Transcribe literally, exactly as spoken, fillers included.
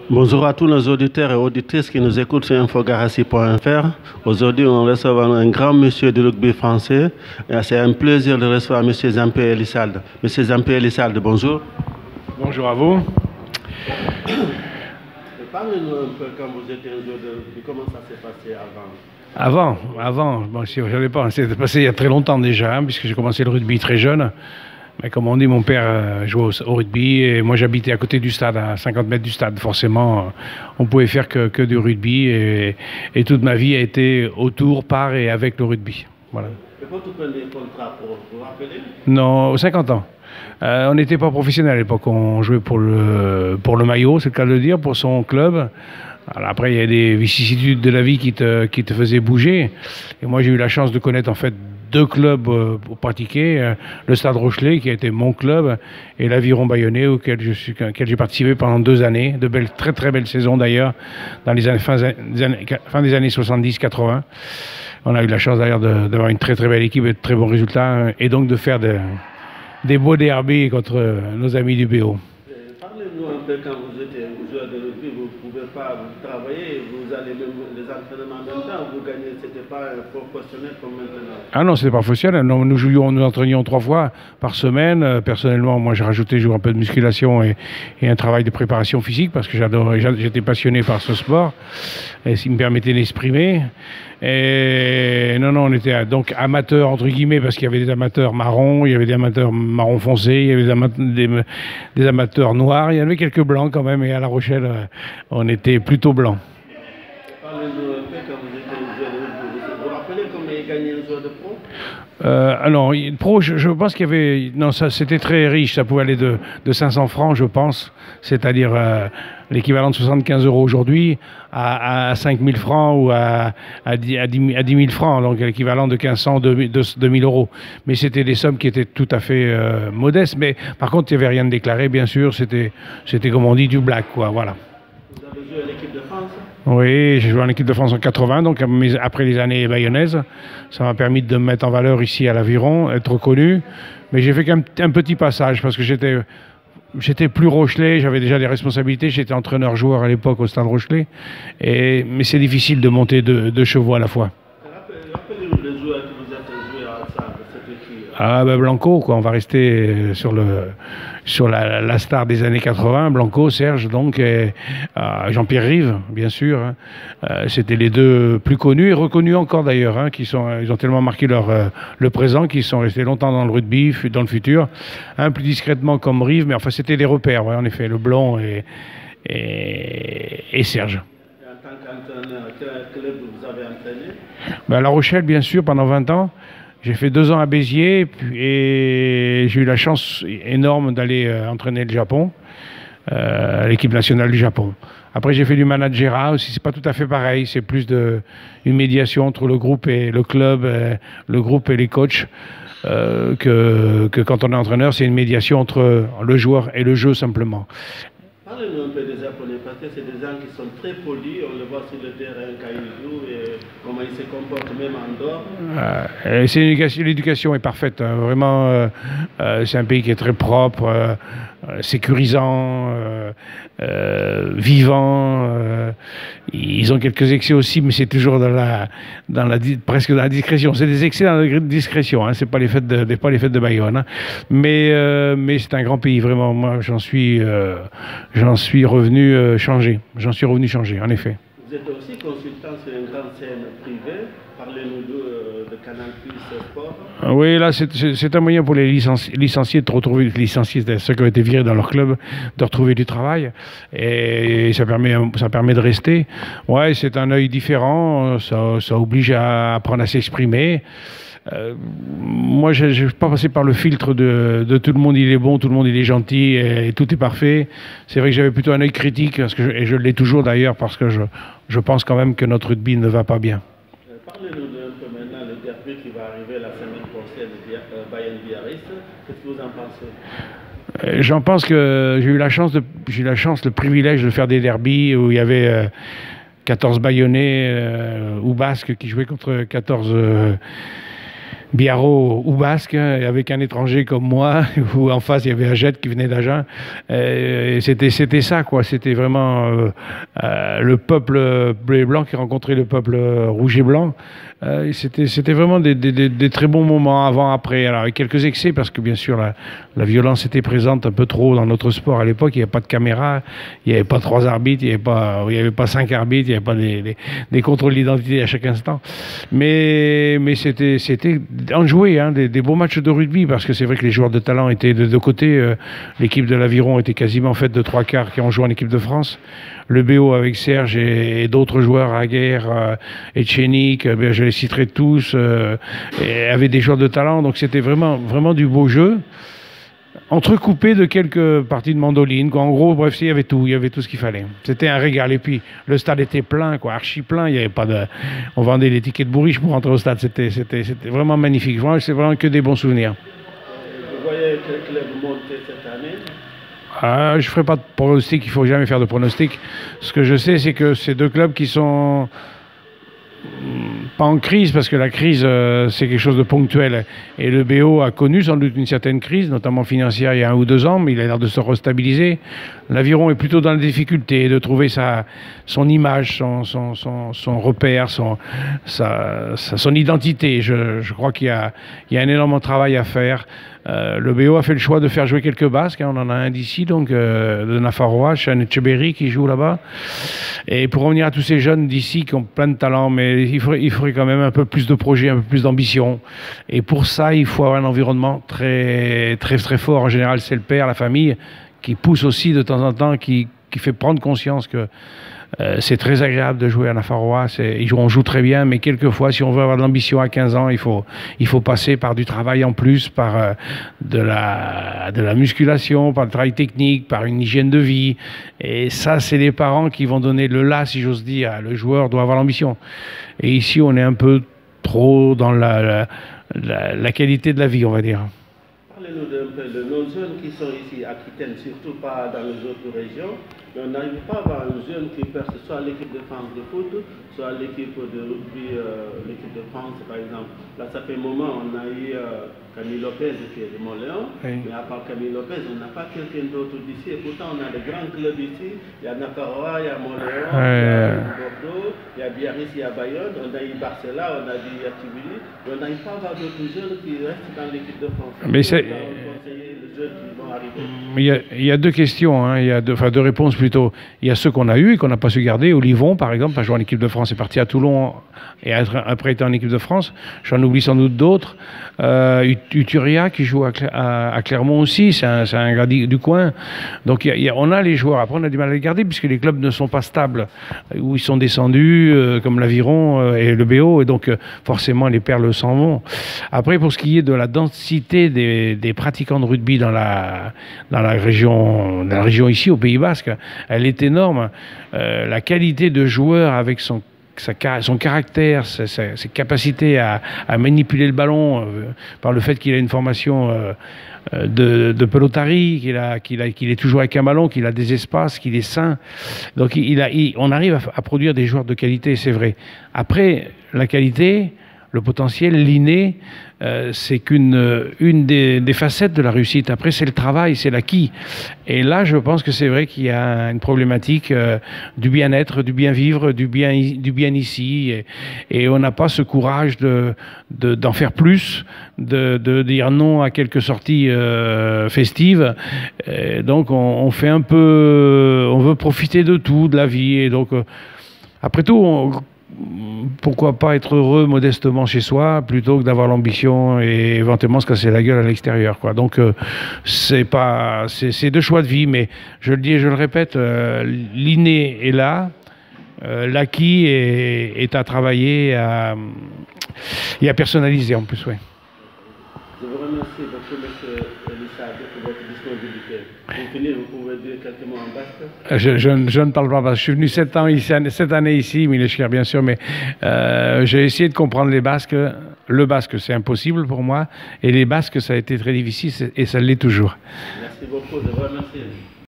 Bonjour à tous nos auditeurs et auditrices qui nous écoutent sur infogarassi point f r. Aujourd'hui, on reçoit un grand monsieur du rugby français. C'est un plaisir de recevoir M. Jean-Pierre Elissalde. M. Jean-Pierre Elissalde, bonjour. Bonjour à vous. Parlez-nous un peu quand vous étiez un joueur de rugby, comment ça s'est passé avant? Avant, avant, bon, si je n'avais pas, c'était passé il y a très longtemps déjà, hein, puisque j'ai commencé le rugby très jeune. Mais comme on dit, mon père euh, jouait au, au rugby et moi j'habitais à côté du stade, à cinquante mètres du stade. Forcément, euh, on pouvait faire que, que du rugby et, et toute ma vie a été autour, par et avec le rugby. Voilà. Et quand vous prenez le contrat pour vous rappeler? Non, cinquante ans. Euh, on n'était pas professionnel à l'époque, on jouait pour le, pour le maillot, c'est le cas de le dire, pour son club. Alors après, il y a des vicissitudes de la vie qui te, qui te faisaient bouger. Et moi, j'ai eu la chance de connaître en fait deux clubs euh, pour pratiquer. Euh, le Stade Rochelet, qui a été mon club, et l'Aviron Bayonnais, auquel je suis, auquel j'ai participé pendant deux années. De belles, très très belles saisons d'ailleurs, dans les années, fin, des années, fin des années soixante-dix quatre-vingt. On a eu la chance d'ailleurs de, d'avoir une très très belle équipe et de très bons résultats, et donc de faire de, des beaux derbies contre nos amis du B O. Parlez-nous un peu, quand vous étiez joueur de rugby, vous ne pouvez pas travailler, vous allez même les entraînements en même temps, vous gagnez, c'était pas professionnel comme maintenant. Ah non, c'était pas professionnel. Non, nous jouions, nous entraînions trois fois par semaine. Euh, personnellement, moi j'ai rajouté jouer un peu de musculation et, et un travail de préparation physique parce que j'adorais, j'étais passionné par ce sport et il me permettait d'exprimer. Et non, non, on était donc amateurs entre guillemets parce qu'il y avait des amateurs marrons, il y avait des amateurs marron foncé, il y avait des, ama des, des amateurs noirs, il y avait quelques blancs quand même. Et à La Rochelle, on était plutôt blancs. Parlez-nous un peu quand vous étiez joueur de rugby. Vous vous rappelez comment il gagnait un joueur de pro? Euh, alors, pro, je, je pense qu'il y avait... Non, ça, c'était très riche, ça pouvait aller de, de cinq cents francs, je pense, c'est-à-dire euh, l'équivalent de soixante-quinze euros aujourd'hui, à, à cinq mille francs ou à, à, dix, à, dix, à dix mille francs, donc l'équivalent de mille cinq cents, deux mille euros. Mais c'était des sommes qui étaient tout à fait euh, modestes, mais par contre, il n'y avait rien de déclaré, bien sûr, c'était, c'était comme on dit, du black, quoi, voilà. Vous avez joué à l'équipe de France? Oui, j'ai joué en équipe de France en quatre-vingt, donc après les années bayonnaises. Ça m'a permis de me mettre en valeur ici à l'Aviron, être reconnu. Mais j'ai fait qu'un un petit passage parce que j'étais j'étais plus Rochelet, j'avais déjà des responsabilités. J'étais entraîneur-joueur à l'époque au Stade Rochelet. Et, mais c'est difficile de monter deux, deux chevaux à la fois. Rappelez-vous les joueurs que vous êtes joués ensemble, cette équipe. Ah ben Blanco, quoi. On va rester sur, le, sur la, la star des années quatre-vingt, Blanco, Serge, donc, et, euh, Jean-Pierre Rive, bien sûr. Hein. Euh, C'était les deux plus connus et reconnus encore d'ailleurs, hein, qui sont, ils ont tellement marqué leur, euh, le présent qu'ils sont restés longtemps dans le rugby, dans le futur. Un plus discrètement comme Rive, mais enfin c'était des repères, ouais, en effet, le Blanc et, et, et Serge. Et en tant qu'entraîneur, quel club vous avez entraîné? Ben, La Rochelle, bien sûr, pendant vingt ans. J'ai fait deux ans à Béziers et j'ai eu la chance énorme d'aller euh, entraîner le Japon, euh, l'équipe nationale du Japon. Après, j'ai fait du managérat aussi, c'est pas tout à fait pareil, c'est plus de, une médiation entre le groupe et le club, euh, le groupe et les coachs, euh, que, que quand on est entraîneur, c'est une médiation entre le joueur et le jeu simplement. Parlez-nous un peu des Japonais, parce que c'est des gens qui sont très polis, on le voit sur le terrain quand ils jouent et comment ils se comportent même en dehors. Euh, c'est l'éducation est parfaite, hein. Vraiment, euh, euh, c'est un pays qui est très propre, euh, euh, sécurisant, euh, euh, vivant. Euh, ils ont quelques excès aussi, mais c'est toujours dans la, dans la, presque dans la discrétion. C'est des excès dans la discrétion, hein. C'est pas les fêtes de, pas les fêtes de Bayonne, hein. Mais, euh, mais c'est un grand pays, vraiment. Moi, j'en suis, euh, j'en suis revenu euh, changé. J'en suis revenu changé, en effet. Vous êtes aussi consultant sur une grande scène privée. Parlez-nous de, de Canal plus Sport. Oui, là, c'est un moyen pour les licenci licenciés de retrouver, licenciés, ceux qui ont été virés dans leur club, de retrouver du travail. Et ça permet, ça permet de rester. Ouais, c'est un œil différent. Ça, ça oblige à apprendre à s'exprimer. Euh, moi, je n'ai pas passé par le filtre de, de tout le monde il est bon, tout le monde il est gentil et, et tout est parfait. C'est vrai que j'avais plutôt un œil critique, parce que je, et je l'ai toujours d'ailleurs, parce que je, je pense quand même que notre rugby ne va pas bien. Euh, Parlez-nous un peu maintenant le derby qui va arriver la semaine prochaine, euh, Bayern-Biarritz. Qu'est-ce que vous en pensez? euh, J'en pense que j'ai eu la chance, de, j'ai eu la chance, le privilège de faire des derbies où il y avait euh, quatorze Bayonnais euh, ou Basques qui jouaient contre quatorze... Euh, Biarro ou basque, avec un étranger comme moi, où en face il y avait Ajet qui venait d'Agen. C'était c'était ça, quoi. C'était vraiment euh, euh, le peuple bleu et blanc qui rencontrait le peuple rouge et blanc. Euh, c'était c'était vraiment des, des, des, des très bons moments avant, après. Alors avec quelques excès, parce que bien sûr la, la violence était présente un peu trop dans notre sport à l'époque. Il n'y avait pas de caméra, il n'y avait pas trois arbitres, il n'y avait pas il n'y avait pas cinq arbitres, il n'y avait pas des, des, des contrôles d'identité à chaque instant. Mais mais c'était c'était enjoué, hein, des, des beaux matchs de rugby, parce que c'est vrai que les joueurs de talent étaient de deux côtés. Euh, l'équipe de l'Aviron était quasiment faite de trois quarts qui ont joué en équipe de France. Le B O avec Serge et, et d'autres joueurs, Aguerre, euh, Etchenik, euh, je les citerai tous, euh, et avaient des joueurs de talent. Donc c'était vraiment, vraiment du beau jeu, entrecoupé de quelques parties de mandoline, quoi. En gros, bref, il y avait tout, il y avait tout ce qu'il fallait. C'était un régal. Et puis le stade était plein, quoi, archi plein. Il y avait pas de, on vendait des tickets de bourriche pour rentrer au stade. C'était, c'était, c'était vraiment magnifique. C'est vraiment que des bons souvenirs. Vous voyez quel club monter cette année? Ah, je ne ferai pas de pronostic, il ne faut jamais faire de pronostic. Ce que je sais, c'est que c'est deux clubs qui sont pas en crise, parce que la crise, euh, c'est quelque chose de ponctuel. Et le B O a connu sans doute une certaine crise, notamment financière, il y a un ou deux ans, mais il a l'air de se restabiliser. L'Aviron est plutôt dans la difficulté de trouver sa, son image, son, son, son, son repère, son, sa, sa, son identité. Je, je crois qu'il y a, il y a un énorme travail à faire. Euh, le B O a fait le choix de faire jouer quelques Basques, hein, on en a un d'ici, donc euh, de Nafarroa, Chan Etcheberry qui joue là-bas. Et pour revenir à tous ces jeunes d'ici qui ont plein de talent, mais il faudrait, il faudrait quand même un peu plus de projets, un peu plus d'ambition. Et pour ça, il faut avoir un environnement très, très, très fort. En général, c'est le père, la famille, qui pousse aussi de temps en temps, qui, qui fait prendre conscience que Euh, c'est très agréable de jouer à Nafarroa. On joue très bien, mais quelquefois, si on veut avoir de l'ambition à quinze ans, il faut, il faut passer par du travail en plus, par euh, de, la, de la musculation, par le travail technique, par une hygiène de vie. Et ça, c'est les parents qui vont donner le là, si j'ose dire. Le joueur doit avoir l'ambition. Et ici, on est un peu trop dans la, la, la, la qualité de la vie, on va dire. Parlez-nous d'un peu de nos jeunes qui sont ici à Aquitaine, surtout pas dans les autres régions. Mais on n'arrive pas à avoir un jeune qui perce soit l'équipe de France de foot, soit l'équipe de rugby, euh, l'équipe de France par exemple. Là, ça fait un moment, on a eu euh, Camille Lopez qui est de Montléon, oui. Mais à part Camille Lopez, on n'a pas quelqu'un d'autre d'ici. Et pourtant, on a des grands clubs ici. Il y a Nafarroa, il y a Montléon, euh... il y a Bordeaux, il y a Biarritz, il y a Bayonne, on a eu Barcelone, on a eu Yatibili. On n'arrive pas à avoir d'autres jeunes qui restent dans l'équipe de France. Mais c'est... Il y, a, il y a deux questions, hein. Il y a deux, enfin deux réponses plutôt. Il y a ceux qu'on a eus et qu'on n'a pas su garder. Olivon, par exemple, a joué en équipe de France, est parti à Toulon et a après été en équipe de France. J'en oublie sans doute d'autres. Euh, Uturia qui joue à, à, à Clermont aussi, c'est un, un gars du coin. Donc il y a, il y a, on a les joueurs. Après on a du mal à les garder puisque les clubs ne sont pas stables, où ils sont descendus, euh, comme l'Aviron euh, et le B O, et donc euh, forcément les perles s'en vont. Après, pour ce qui est de la densité des, des pratiquants de rugby dans la, dans la région, dans la région ici au Pays Basque, elle est énorme. Euh, la qualité de joueur avec son Sa, son caractère, sa, sa, ses capacités à, à manipuler le ballon, euh, par le fait qu'il a une formation euh, de, de pelotari, qu'il a, qu'il a, qu'il est toujours avec un ballon, qu'il a des espaces, qu'il est sain. Donc il a, il, on arrive à, à produire des joueurs de qualité, c'est vrai. Après, la qualité, le potentiel, l'inné, euh, c'est qu'une une des, des facettes de la réussite. Après, c'est le travail, c'est l'acquis. Et là, je pense que c'est vrai qu'il y a une problématique euh, du bien-être, du bien-vivre, du bien, du bien ici. Et, et on n'a pas ce courage de, de, d'en faire plus, de, de dire non à quelques sorties euh, festives. Et donc, on, on fait un peu... On veut profiter de tout, de la vie. Et donc, euh, après tout... On, pourquoi pas être heureux modestement chez soi plutôt que d'avoir l'ambition et éventuellement se casser la gueule à l'extérieur, quoi. Donc euh, c'est pas c'est deux choix de vie, mais je le dis et je le répète, euh, l'inné est là, euh, l'acquis est, est à travailler à, et à personnaliser en plus, oui. Je vous remercie beaucoup, M. Elissade, pour votre disponibilité. Pour finir, vous pouvez dire quelques mots en basque? Je, je, je ne parle pas basque. Je suis venu sept ans ici, cette année ici, Mileshkir, bien sûr, mais euh, j'ai essayé de comprendre les basques. Le basque, c'est impossible pour moi, et les basques, ça a été très difficile, et ça l'est toujours. Merci beaucoup, je vous remercie.